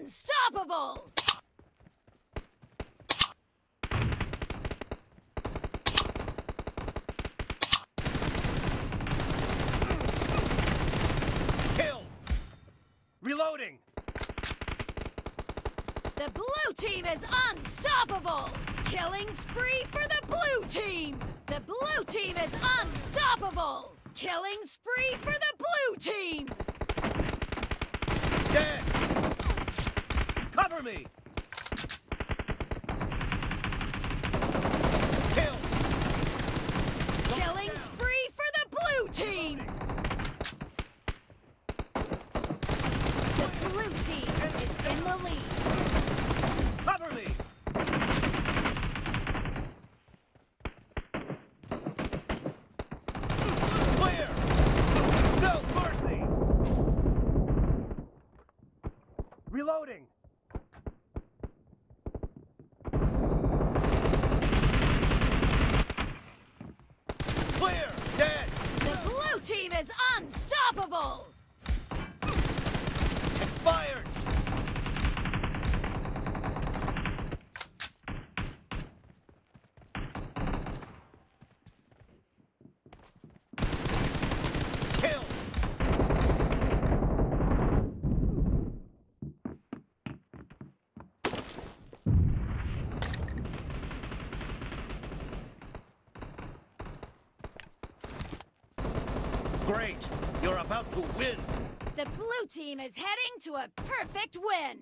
unstoppable! Kill! Reloading! The blue team is unstoppable! Killing spree for the blue team! The blue team is unstoppable! Killing spree for the blue team! Dead! Cover me! Kill! Killing spree for the blue team! The blue team is in the lead. Cover me! Clear! No mercy! Reloading! Clear! Dead! The blue team is unstoppable! Expired! Kill! Great! You're about to win! The blue team is heading to a perfect win!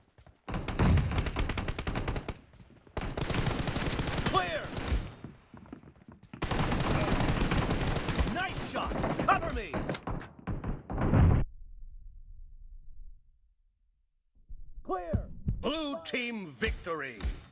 Clear! Nice shot! Cover me! Clear! Blue team victory!